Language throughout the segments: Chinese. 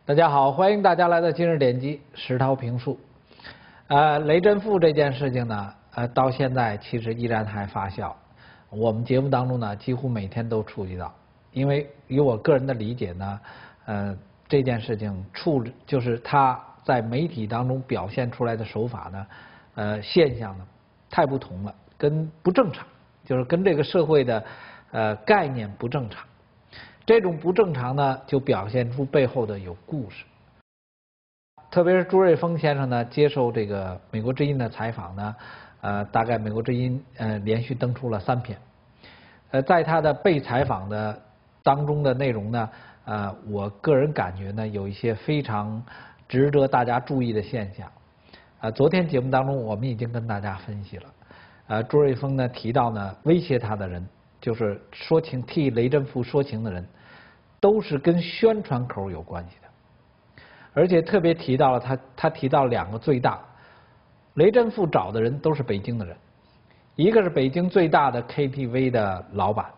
大家好，欢迎大家来到今日点击石涛评述。雷震富这件事情呢，到现在其实依然还发酵。我们节目当中呢，几乎每天都触及到，因为以我个人的理解呢，这件事情就是他在媒体当中表现出来的手法呢，现象呢太不同了，跟不正常，就是跟这个社会的概念不正常。这种不正常呢，就表现出背后的有故事。特别是朱瑞峰先生呢，接受这个《美国之音》的采访呢，大概《美国之音》连续登出了3篇。在他的被采访的当中的内容呢，我个人感觉呢，有一些非常值得大家注意的现象。昨天节目当中我们已经跟大家分析了。朱瑞峰呢提到呢，威胁他的人，就是说情替雷震富说情的人，都是跟宣传口有关系的，而且特别提到了他提到2个最大，雷震富找的人都是北京的人，一个是北京最大的 KTV 的老板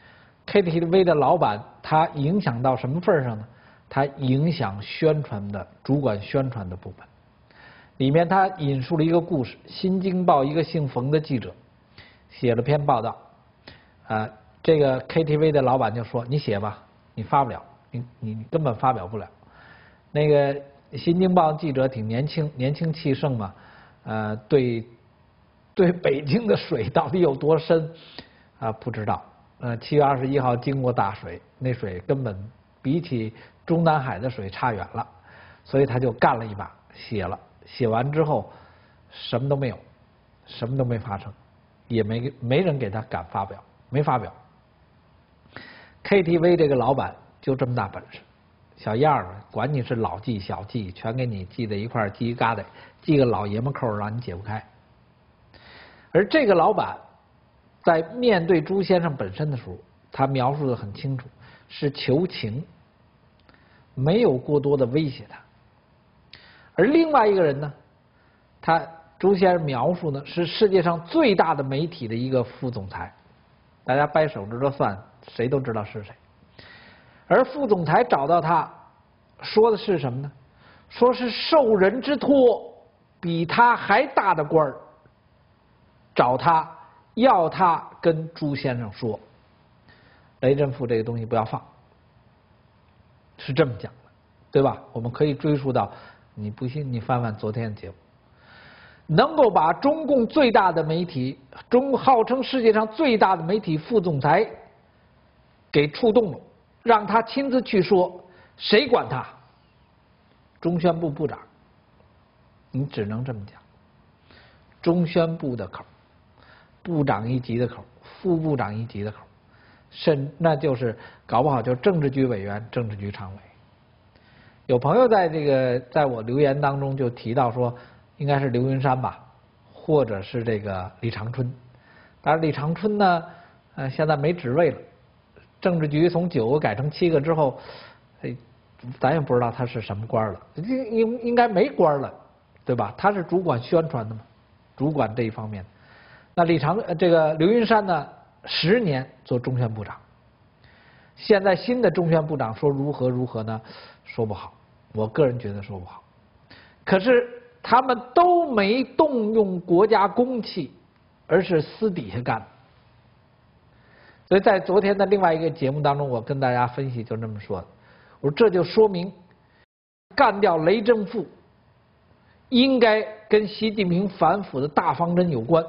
，KTV 的老板他影响到什么份上呢？他影响宣传的主管宣传的部分，里面他引述了一个故事，《新京报》一个姓冯的记者写了篇报道，这个 KTV 的老板就说：“你写吧。”你发不了，你根本发表不了。那个《新京报》记者挺年轻气盛嘛，对北京的水到底有多深不知道。7月21号经过大水，那水根本比起中南海的水差远了，所以他就干了一把，写了。写完之后什么都没有，什么都没发生，也没人给他敢发表，没发表。KTV 这个老板就这么大本事，小样儿，管你是老纪小纪，全给你系在一块儿，系一疙瘩，系个老爷们扣让你解不开。而这个老板在面对朱先生本身的时候，他描述的很清楚，是求情，没有过多的威胁他。而另外一个人呢，朱先生描述呢是世界上最大的媒体的一个副总裁，大家掰手指头算，谁都知道是谁。而副总裁找到他，说的是什么呢？说是受人之托，比他还大的官儿找他，要他跟朱先生说，雷震富这个东西不要放，是这么讲的，对吧？我们可以追溯到，你不信你翻翻昨天的节目，能够把中共最大的媒体，号称世界上最大的媒体副总裁给触动了，让他亲自去说，谁管他？中宣部部长，你只能这么讲。中宣部的口，部长一级的口，副部长一级的口，那就是搞不好就是政治局委员、政治局常委。有朋友在我留言当中就提到说，应该是刘云山吧，或者是这个李长春。当然李长春呢，现在没职位了。政治局从9个改成7个之后，咱也不知道他是什么官了，应该没官了，对吧？他是主管宣传的嘛，主管这一方面。那这个刘云山呢，10年做中宣部长，现在新的中宣部长说如何呢？说不好，我个人觉得说不好。可是他们都没动用国家公器，而是私底下干的。所以在昨天的另外一个节目当中，我跟大家分析就这么说的，我说这就说明干掉雷震富应该跟习近平反腐的大方针有关，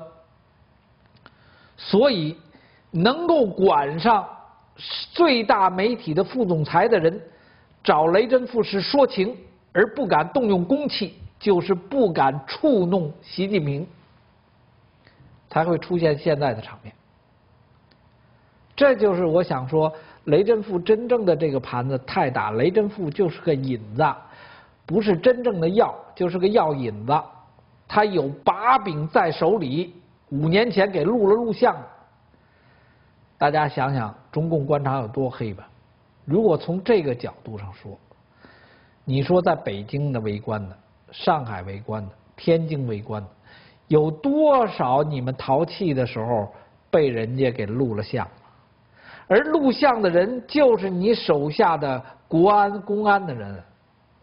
所以能够管上最大媒体的副总裁的人找雷震富是说情，而不敢动用公器，就是不敢触弄习近平，才会出现现在的场面。这就是我想说，雷震富真正的这个盘子太大，雷震富就是个引子，不是真正的药，就是个药引子。他有把柄在手里，5年前给录了录像。大家想想，中共官场有多黑吧？如果从这个角度上说，你说在北京的围观的、上海围观的、天津围观的，有多少你们淘气的时候被人家给录了像？而录像的人就是你手下的国安、公安的人，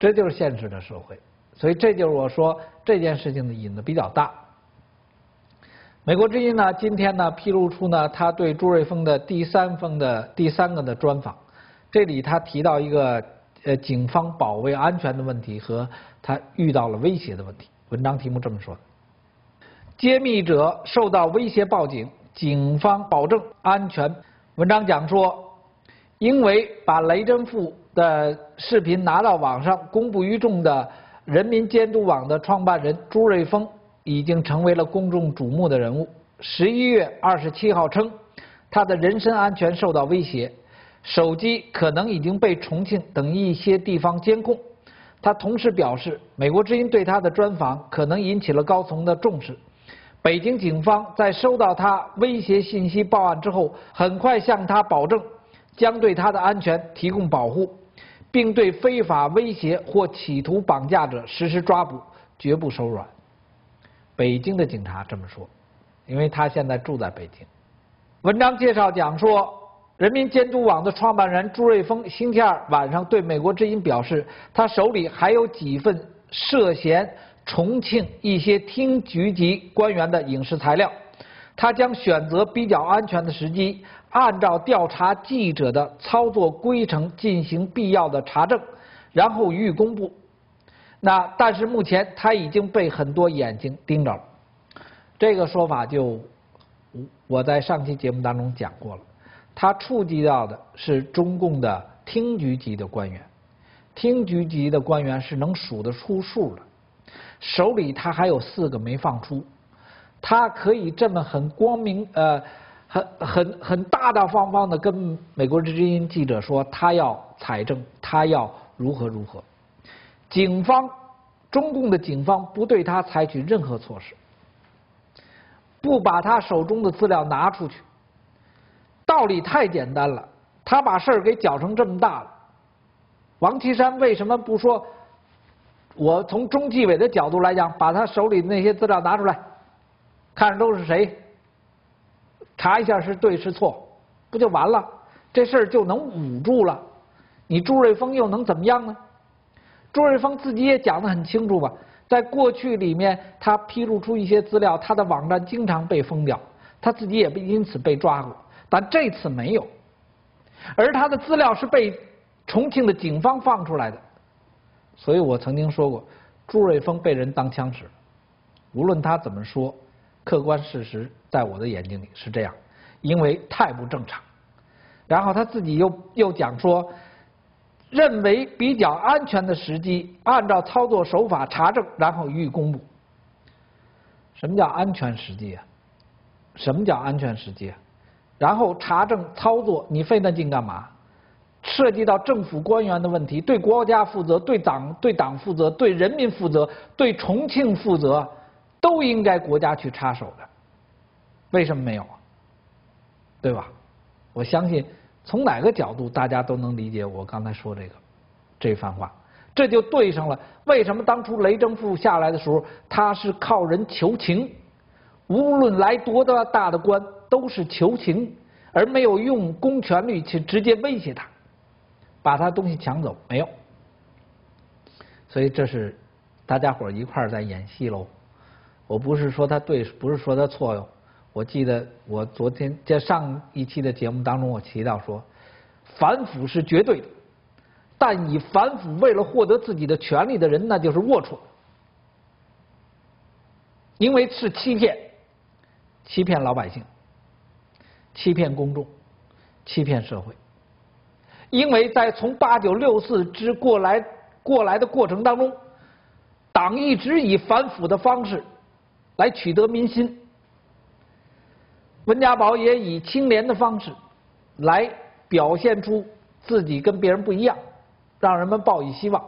这就是现实的社会。所以这就是我说这件事情的引子比较大。美国之音呢，今天呢披露出呢他对朱瑞峰的第三个的专访，这里他提到一个警方保卫安全的问题和他遇到了威胁的问题。文章题目这么说的：揭秘者受到威胁报警，警方保证安全。文章讲说，因为把雷震富的视频拿到网上公布于众的人民监督网的创办人朱瑞峰已经成为了公众瞩目的人物。11月27号称，他的人身安全受到威胁，手机可能已经被重庆等一些地方监控。他同时表示，美国之音对他的专访可能引起了高层的重视。北京警方在收到他威胁信息报案之后，很快向他保证将对他的安全提供保护，并对非法威胁或企图绑架者实施抓捕，绝不手软。北京的警察这么说，因为他现在住在北京。文章介绍讲说，人民监督网的创办人朱瑞峰星期二晚上对美国之音表示，他手里还有几份涉嫌重庆一些厅局级官员的影视材料，他将选择比较安全的时机，按照调查记者的操作规程进行必要的查证，然后予以公布。但是目前他已经被很多眼睛盯着了。这个说法我在上期节目当中讲过了，他触及到的是中共的厅局级的官员，厅局级的官员是能数得出数的，手里他还有4个没放出，他可以这么很光明很大大方方的跟美国之音记者说他要采证，他要如何如何。中共的警方不对他采取任何措施，不把他手中的资料拿出去。道理太简单了，他把事儿给搅成这么大了。王岐山为什么不说，我从中纪委的角度来讲，把他手里的那些资料拿出来，看着都是谁，查一下是对是错，不就完了？这事儿就能捂住了。你朱瑞峰又能怎么样呢？朱瑞峰自己也讲得很清楚吧，在过去里面他披露出一些资料，他的网站经常被封掉，他自己也因此被抓过，但这次没有。而他的资料是被重庆的警方放出来的，所以我曾经说过，朱瑞峰被人当枪使，无论他怎么说，客观事实在我的眼睛里是这样，因为太不正常。然后他自己又讲说，认为比较安全的时机，按照操作手法查证，然后予以公布。什么叫安全时机啊？什么叫安全时机啊？然后查证操作，你费那劲干嘛？涉及到政府官员的问题，对国家负责，对党负责，对人民负责，对重庆负责，都应该国家去插手的。为什么没有啊？对吧？我相信从哪个角度大家都能理解我刚才说这番话，这就对上了为什么当初雷震富下来的时候，他是靠人求情，无论来多大的官都是求情，而没有用公权力去直接威胁他，把他东西抢走，没有。所以这是大家伙一块在演戏喽。我不是说他对，不是说他错哟。我记得我昨天在上一期的节目当中，我提到说，反腐是绝对的，但以反腐为了获得自己的权利的人，那就是龌龊，因为是欺骗，欺骗老百姓，欺骗公众，欺骗社会。因为在从8964之过来的过程当中，党一直以反腐的方式来取得民心。温家宝也以清廉的方式来表现出自己跟别人不一样，让人们抱以希望。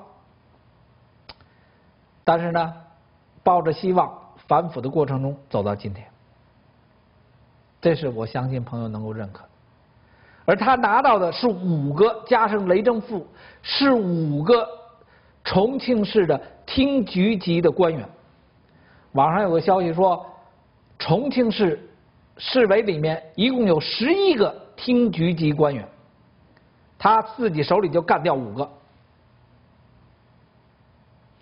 但是呢，抱着希望反腐的过程中走到今天，这是我相信朋友能够认可的。而他拿到的是5个，加上雷震富，是5个重庆市的厅局级的官员。网上有个消息说，重庆市市委里面一共有11个厅局级官员，他自己手里就干掉5个。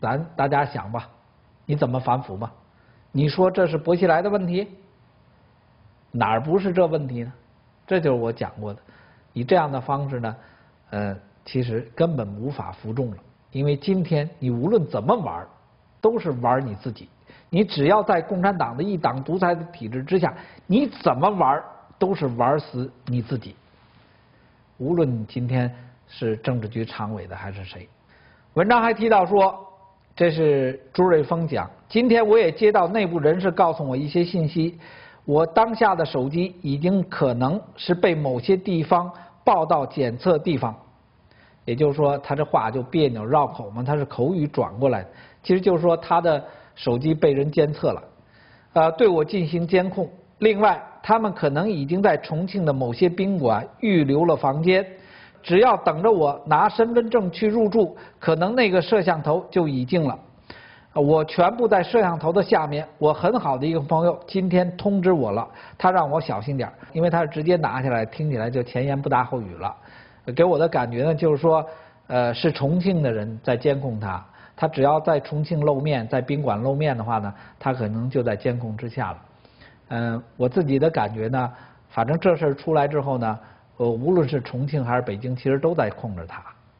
大家想吧，你怎么反腐吧？你说这是薄熙来的问题？哪儿不是这问题呢？这就是我讲过的，以这样的方式呢，其实根本无法服众了。因为今天你无论怎么玩，都是玩你自己。你只要在共产党的一党独裁的体制之下，你怎么玩都是玩死你自己。无论你今天是政治局常委的还是谁。文章还提到说，这是朱瑞峰讲，今天我也接到内部人士告诉我一些信息，我当下的手机已经可能是被某些地方报到检测地方。也就是说，他这话就别扭绕口嘛，他是口语转过来的，其实就是说他的手机被人监测了，对我进行监控。另外，他们可能已经在重庆的某些宾馆预留了房间，只要等着我拿身份证去入住，可能那个摄像头就已经了。我全部在摄像头的下面。我很好的一个朋友今天通知我了，他让我小心点，因为他是直接拿下来，听起来就前言不搭后语了。给我的感觉呢，就是说，是重庆的人在监控他，他只要在重庆露面，在宾馆露面的话呢，他可能就在监控之下了。我自己的感觉呢，反正这事出来之后呢，无论是重庆还是北京，其实都在控制他。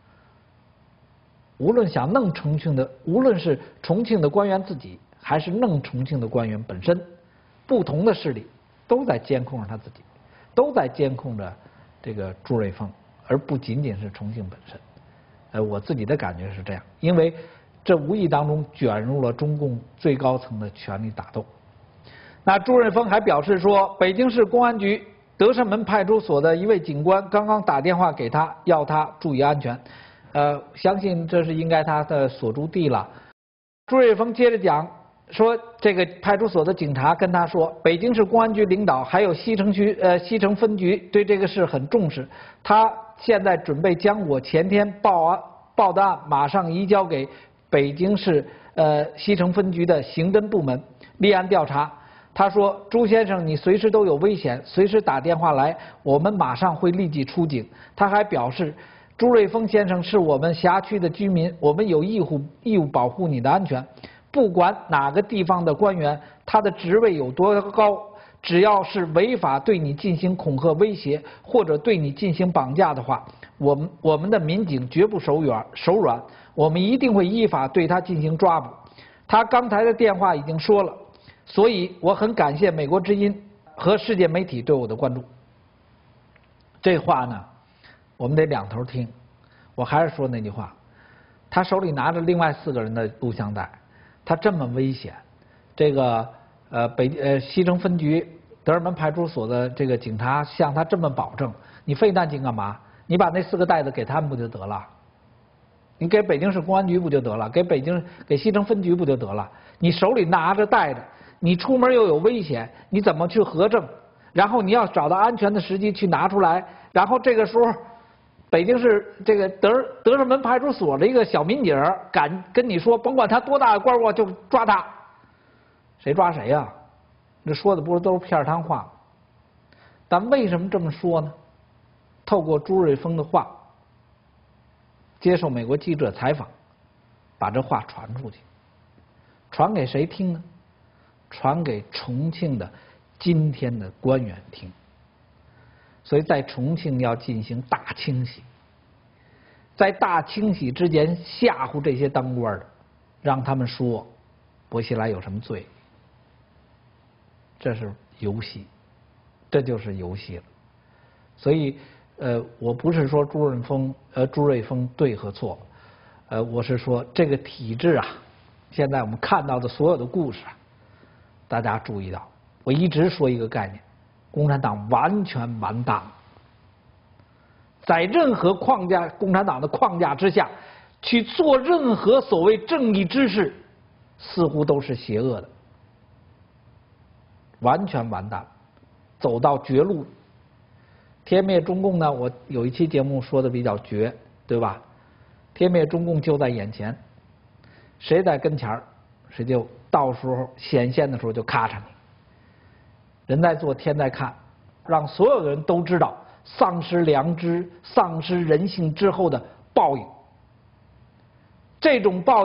无论想弄重庆的，无论是重庆的官员自己，还是弄重庆的官员本身，不同的势力都在监控着他自己，都在监控着这个朱瑞峰。而不仅仅是重庆本身，我自己的感觉是这样，因为这无意当中卷入了中共最高层的权力打斗。那朱瑞峰还表示说，北京市公安局德胜门派出所的一位警官刚刚打电话给他，要他注意安全。相信这是应该他的所住地了。朱瑞峰接着讲说，这个派出所的警察跟他说，北京市公安局领导还有西城分局对这个事很重视，他现在准备将我前天报的案马上移交给北京市西城分局的刑侦部门立案调查。他说，朱先生，你随时都有危险，随时打电话来，我们马上会立即出警。他还表示，朱瑞峰先生是我们辖区的居民，我们有义务保护你的安全。不管哪个地方的官员，他的职位有多高，只要是违法对你进行恐吓威胁，或者对你进行绑架的话，我们的民警绝不手软，我们一定会依法对他进行抓捕。他刚才的电话已经说了，所以我很感谢美国之音和世界媒体对我的关注。这话呢，我们得两头听。我还是说那句话，他手里拿着另外4个人的录像带，他这么危险，这个西城分局德胜门派出所的这个警察向他这么保证，你费那劲干嘛？你把那4个袋子给他们不就得了？你给北京市公安局不就得了？给西城分局不就得了？你手里拿着带着，你出门又有危险，你怎么去核证？然后你要找到安全的时机去拿出来，然后这个时候，北京市这个德胜门派出所的一个小民警敢跟你说，甭管他多大的官，我就抓他，谁抓谁呀？这说的不是都是片儿汤话吗？但为什么这么说呢？透过朱瑞峰的话，接受美国记者采访，把这话传出去，传给谁听呢？传给重庆的今天的官员听。所以在重庆要进行大清洗，在大清洗之前吓唬这些当官的，让他们说薄熙来有什么罪，这是游戏，这就是游戏了。所以我不是说朱瑞峰对和错，我是说这个体制啊，现在我们看到的所有的故事啊，大家注意到，我一直说一个概念，共产党完全完蛋了。在任何框架，共产党的框架之下，去做任何所谓正义之事，似乎都是邪恶的，完全完蛋，走到绝路。天灭中共呢，我有一期节目说的比较绝，对吧？天灭中共就在眼前，谁在跟前儿，谁就到时候显现的时候就咔嚓你。人在做，天在看，让所有的人都知道丧失良知、丧失人性之后的报应。这种报应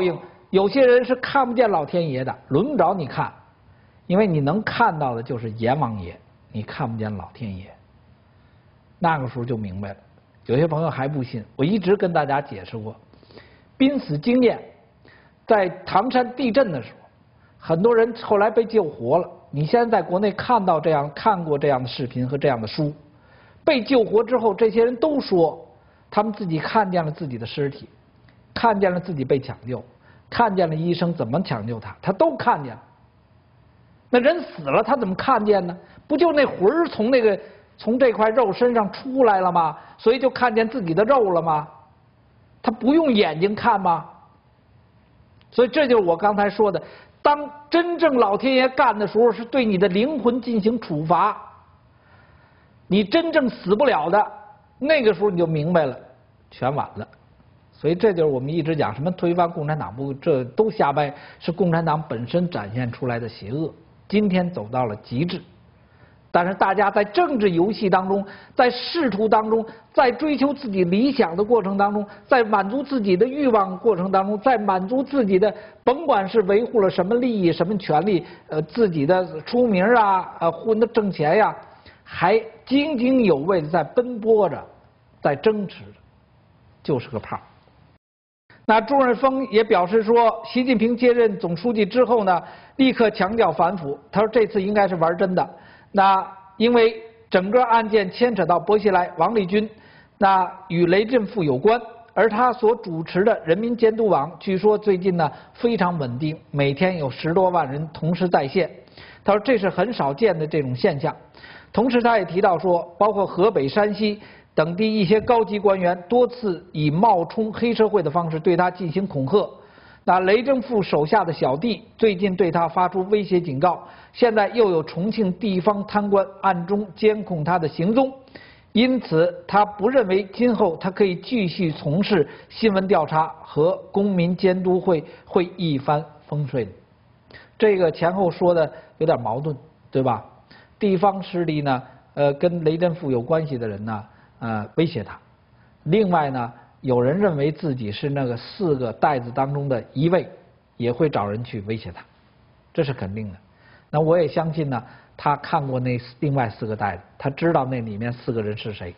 有些人是看不见老天爷的，轮不着你看，因为你能看到的就是阎王爷，你看不见老天爷。那个时候就明白了。有些朋友还不信，我一直跟大家解释过，濒死经验，在唐山地震的时候，很多人后来被救活了。你现在在国内看过这样的视频和这样的书，被救活之后，这些人都说他们自己看见了自己的尸体，看见了自己被抢救，看见了医生怎么抢救他，他都看见了。那人死了，他怎么看见呢？不就那魂儿从这块肉身上出来了吗？所以就看见自己的肉了吗？他不用眼睛看吗？所以这就是我刚才说的，当真正老天爷干的时候，是对你的灵魂进行处罚。你真正死不了的，那个时候你就明白了，全完了。所以这就是我们一直讲什么推翻共产党不，这都瞎掰，是共产党本身展现出来的邪恶，今天走到了极致。但是大家在政治游戏当中，在仕途当中，在追求自己理想的过程当中，在满足自己的欲望过程当中，在满足自己的甭管是维护了什么利益、什么权利，自己的出名啊，混得挣钱呀，还津津有味的在奔波着，在争持着，就是个胖。那朱润峰也表示说，习近平接任总书记之后呢，立刻强调反腐。他说这次应该是玩真的。那因为整个案件牵扯到薄熙来、王立军，那与雷震富有关，而他所主持的人民监督网，据说最近呢非常稳定，每天有10多万人同时在线。他说这是很少见的这种现象。同时他也提到说，包括河北、山西等地一些高级官员多次以冒充黑社会的方式对他进行恐吓。那雷震富手下的小弟最近对他发出威胁警告，现在又有重庆地方贪官暗中监控他的行踪，因此他不认为今后他可以继续从事新闻调查和公民监督会一帆风顺。这个前后说的有点矛盾，对吧？地方势力呢，跟雷震富有关系的人呢，威胁他。另外呢，有人认为自己是那个4个袋子当中的一位，也会找人去威胁他，这是肯定的。那我也相信呢，他看过那另外4个袋子，他知道那里面4个人是谁。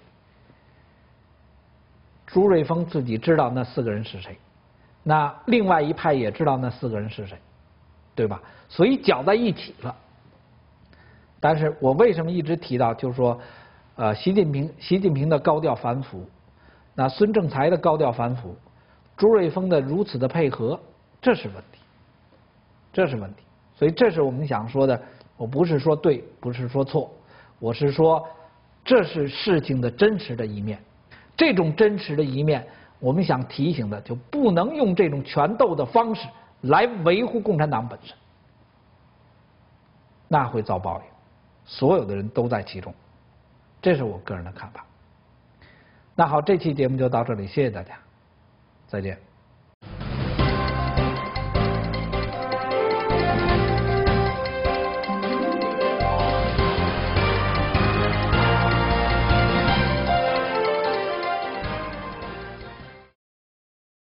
朱瑞峰自己知道那4个人是谁，那另外一派也知道那4个人是谁，对吧？所以搅在一起了。但是我为什么一直提到，就是说，习近平的高调反腐，那孙政才的高调反腐，朱瑞峰的如此的配合，这是问题，这是问题。所以这是我们想说的，我不是说对，不是说错，我是说这是事情的真实的一面。这种真实的一面，我们想提醒的，就不能用这种权斗的方式来维护共产党本身，那会遭报应。所有的人都在其中，这是我个人的看法。那好，这期节目就到这里，谢谢大家，再见。